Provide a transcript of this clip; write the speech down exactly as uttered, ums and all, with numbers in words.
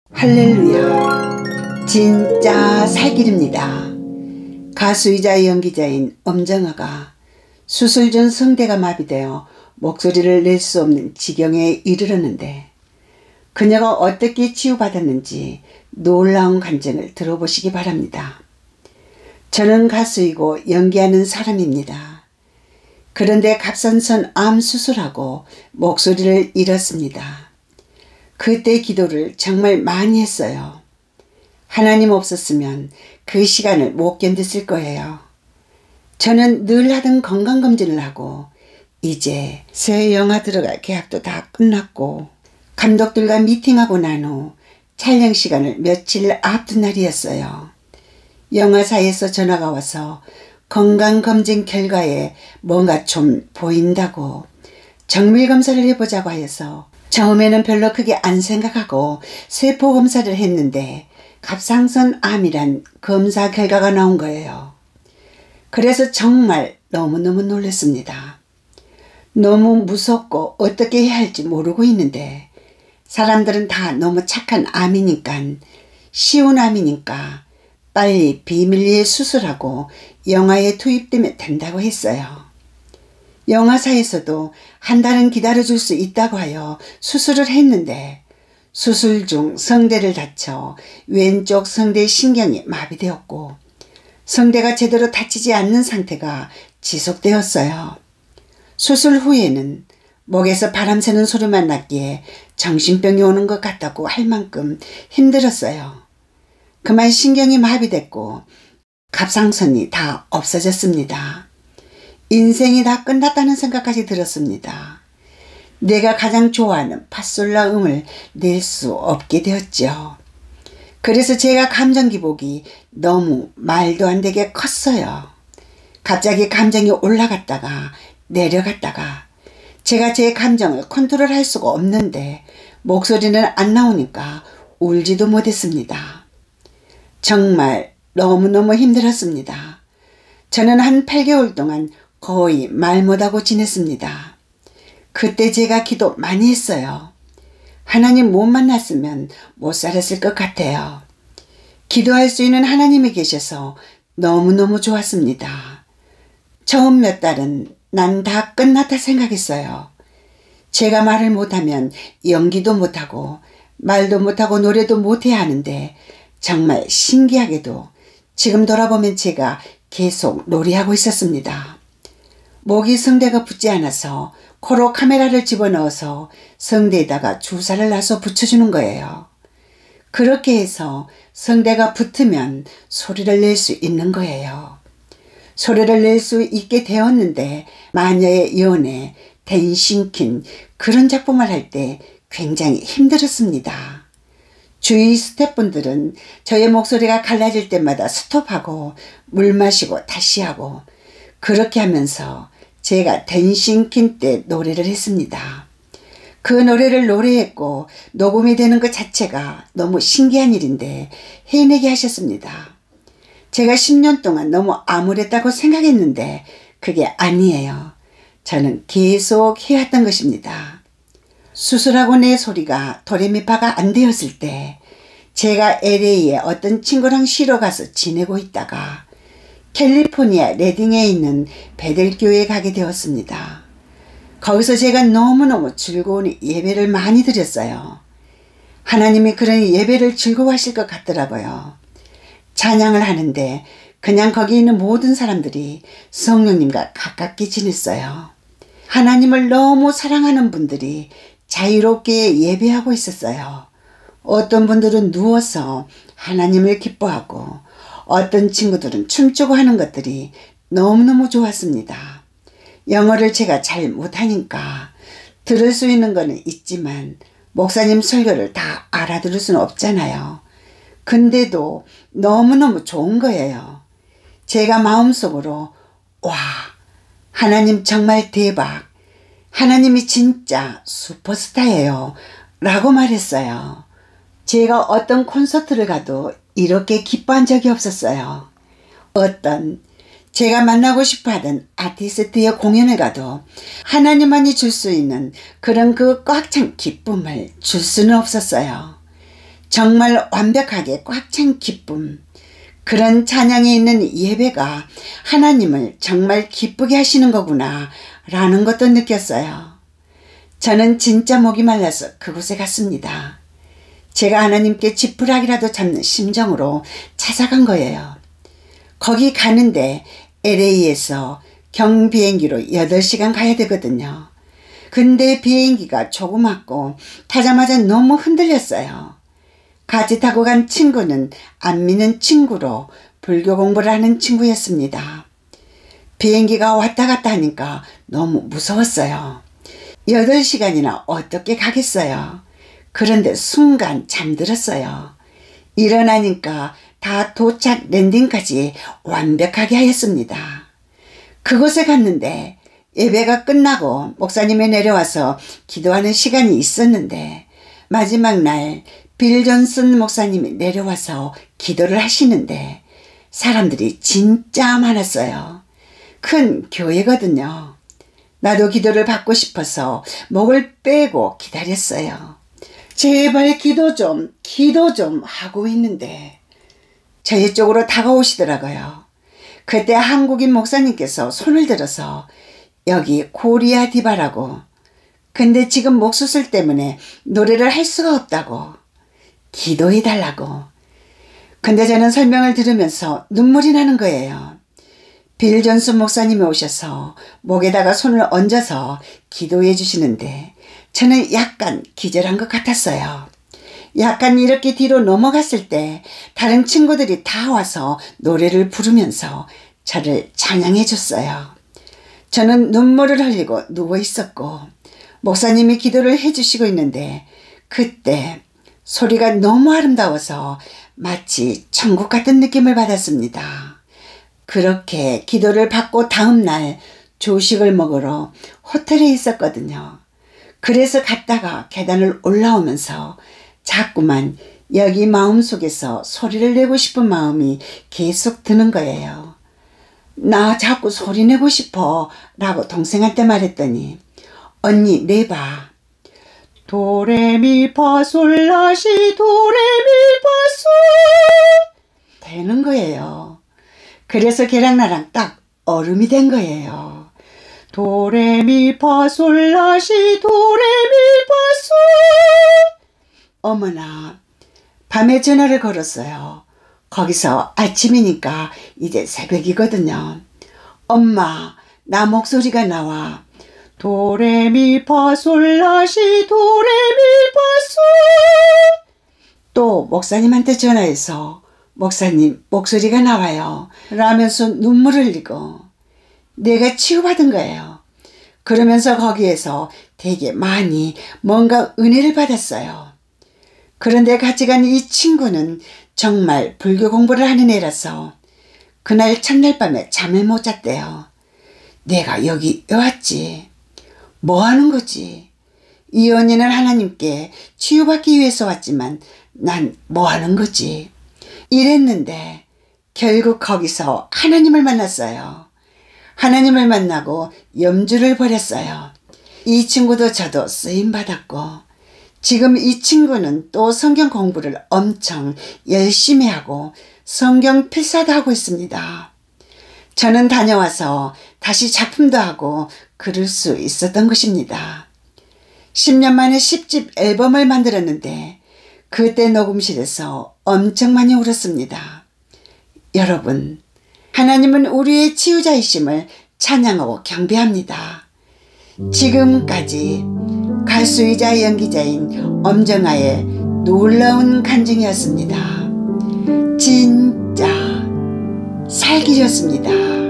할렐루야. 진짜 살길입니다. 가수이자 연기자인 엄정화가 수술 전 성대가 마비되어 목소리를 낼 수 없는 지경에 이르렀는데 그녀가 어떻게 치유받았는지 놀라운 간증을 들어보시기 바랍니다. 저는 가수이고 연기하는 사람입니다. 그런데 갑상선 암 수술하고 목소리를 잃었습니다. 그때 기도를 정말 많이 했어요. 하나님 없었으면 그 시간을 못 견뎠을 거예요. 저는 늘 하던 건강검진을 하고 이제 새 영화 들어갈 계약도 다 끝났고 감독들과 미팅하고 난 후 촬영 시간을 며칠 앞둔 날이었어요. 영화사에서 전화가 와서 건강검진 결과에 뭔가 좀 보인다고 정밀검사를 해보자고 하여서 처음에는 별로 크게 안 생각하고 세포검사를 했는데 갑상선 암이란 검사 결과가 나온 거예요. 그래서 정말 너무너무 놀랐습니다. 너무 무섭고 어떻게 해야 할지 모르고 있는데 사람들은 다 너무 착한 암이니까 쉬운 암이니까 빨리 비밀리에 수술하고 영화에 투입되면 된다고 했어요. 영화사에서도 한 달은 기다려줄 수 있다고 하여 수술을 했는데 수술 중 성대를 다쳐 왼쪽 성대 신경이 마비되었고 성대가 제대로 다치지 않는 상태가 지속되었어요. 수술 후에는 목에서 바람 새는 소리만 났기에 정신병이 오는 것 같다고 할 만큼 힘들었어요. 그만 신경이 마비됐고 갑상선이 다 없어졌습니다. 인생이 다 끝났다는 생각까지 들었습니다. 내가 가장 좋아하는 팥솔라 음을 낼 수 없게 되었죠. 그래서 제가 감정 기복이 너무 말도 안 되게 컸어요. 갑자기 감정이 올라갔다가 내려갔다가 제가 제 감정을 컨트롤할 수가 없는데 목소리는 안 나오니까 울지도 못했습니다. 정말 너무너무 힘들었습니다. 저는 한 팔 개월 동안 거의 말 못하고 지냈습니다. 그때 제가 기도 많이 했어요. 하나님 못 만났으면 못 살았을 것 같아요. 기도할 수 있는 하나님이 계셔서 너무너무 좋았습니다. 처음 몇 달은 난 다 끝났다 생각했어요. 제가 말을 못하면 연기도 못하고 말도 못하고 노래도 못해야 하는데 정말 신기하게도 지금 돌아보면 제가 계속 노래하고 있었습니다. 목이 성대가 붙지 않아서 코로 카메라를 집어넣어서 성대에다가 주사를 놔서 붙여주는 거예요. 그렇게 해서 성대가 붙으면 소리를 낼 수 있는 거예요. 소리를 낼 수 있게 되었는데 마녀의 연애, 댄싱퀸 그런 작품을 할 때 굉장히 힘들었습니다. 주위 스태프분들은 저의 목소리가 갈라질 때마다 스톱하고 물 마시고 다시 하고 그렇게 하면서 제가 댄싱퀸 때 노래를 했습니다. 그 노래를 노래했고 녹음이 되는 것 자체가 너무 신기한 일인데 해내게 하셨습니다. 제가 십 년 동안 너무 암울했다고 생각했는데 그게 아니에요. 저는 계속 해왔던 것입니다. 수술하고 내 소리가 도레미파가 안 되었을 때 제가 엘에이에 어떤 친구랑 쉬러 가서 지내고 있다가 캘리포니아 레딩에 있는 베델교회에 가게 되었습니다. 거기서 제가 너무너무 즐거운 예배를 많이 드렸어요. 하나님이 그런 예배를 즐거워하실 것 같더라고요. 찬양을 하는데 그냥 거기 있는 모든 사람들이 성령님과 가깝게 지냈어요. 하나님을 너무 사랑하는 분들이 자유롭게 예배하고 있었어요. 어떤 분들은 누워서 하나님을 기뻐하고 어떤 친구들은 춤추고 하는 것들이 너무너무 좋았습니다. 영어를 제가 잘 못하니까 들을 수 있는 거는 있지만 목사님 설교를 다 알아들을 수는 없잖아요. 근데도 너무너무 좋은 거예요. 제가 마음속으로 와, 하나님 정말 대박, 하나님이 진짜 슈퍼스타예요 라고 말했어요. 제가 어떤 콘서트를 가도 이렇게 기뻐한 적이 없었어요. 어떤 제가 만나고 싶어하던 아티스트의 공연을 가도 하나님만이 줄 수 있는 그런 그 꽉 찬 기쁨을 줄 수는 없었어요. 정말 완벽하게 꽉 찬 기쁨. 그런 찬양에 있는 예배가 하나님을 정말 기쁘게 하시는 거구나 라는 것도 느꼈어요. 저는 진짜 목이 말라서 그곳에 갔습니다. 제가 하나님께 지푸라기라도 잡는 심정으로 찾아간 거예요. 거기 가는데 엘에이에서 경비행기로 여덟 시간 가야 되거든요. 근데 비행기가 조그맣고 타자마자 너무 흔들렸어요. 같이 타고 간 친구는 안 믿는 친구로 불교 공부를 하는 친구였습니다. 비행기가 왔다 갔다 하니까 너무 무서웠어요. 여덟 시간이나 어떻게 가겠어요. 그런데 순간 잠들었어요. 일어나니까 다 도착 랜딩까지 완벽하게 하였습니다. 그곳에 갔는데 예배가 끝나고 목사님이 내려와서 기도하는 시간이 있었는데 마지막 날 빌 존슨 목사님이 내려와서 기도를 하시는데 사람들이 진짜 많았어요. 큰 교회거든요. 나도 기도를 받고 싶어서 목을 빼고 기다렸어요. 제발 기도 좀, 기도 좀 하고 있는데 저희 쪽으로 다가오시더라고요. 그때 한국인 목사님께서 손을 들어서 여기 코리아 디바라고, 근데 지금 목 수술 때문에 노래를 할 수가 없다고, 기도해 달라고. 근데 저는 설명을 들으면서 눈물이 나는 거예요. 빌 존슨 목사님이 오셔서 목에다가 손을 얹어서 기도해 주시는데 저는 약간 기절한 것 같았어요. 약간 이렇게 뒤로 넘어갔을 때 다른 친구들이 다 와서 노래를 부르면서 저를 찬양해 줬어요. 저는 눈물을 흘리고 누워 있었고 목사님이 기도를 해 주시고 있는데 그때 소리가 너무 아름다워서 마치 천국 같은 느낌을 받았습니다. 그렇게 기도를 받고 다음 날 조식을 먹으러 호텔에 있었거든요. 그래서 갔다가 계단을 올라오면서 자꾸만 여기 마음속에서 소리를 내고 싶은 마음이 계속 드는 거예요. 나 자꾸 소리 내고 싶어 라고 동생한테 말했더니 언니 내봐. 도레미파솔라시 도레미파솔 되는 거예요. 그래서 걔랑 나랑 딱 얼음이 된 거예요. 도레미파솔라시 도레미파솔. 어머나 밤에 전화를 걸었어요. 거기서 아침이니까 이제 새벽이거든요. 엄마 나 목소리가 나와. 도레미파솔라시 도레미파솔. 또 목사님한테 전화해서 목사님 목소리가 나와요 라면서 눈물을 흘리고 내가 치유받은 거예요. 그러면서 거기에서 되게 많이 뭔가 은혜를 받았어요. 그런데 같이 간 이 친구는 정말 불교 공부를 하는 애라서 그날 첫날 밤에 잠을 못 잤대요. 내가 여기 왜 왔지? 뭐 하는 거지? 이 언니는 하나님께 치유받기 위해서 왔지만 난 뭐 하는 거지? 이랬는데 결국 거기서 하나님을 만났어요. 하나님을 만나고 염주를 버렸어요. 이 친구도 저도 쓰임받았고 지금 이 친구는 또 성경 공부를 엄청 열심히 하고 성경 필사도 하고 있습니다. 저는 다녀와서 다시 작품도 하고 그럴 수 있었던 것입니다. 십 년 만에 십 집 앨범을 만들었는데 그때 녹음실에서 엄청 많이 울었습니다. 여러분, 하나님은 우리의 치유자이심을 찬양하고 경배합니다. 지금까지 가수이자 연기자인 엄정아의 놀라운 간증이었습니다. 진짜 살기였습니다.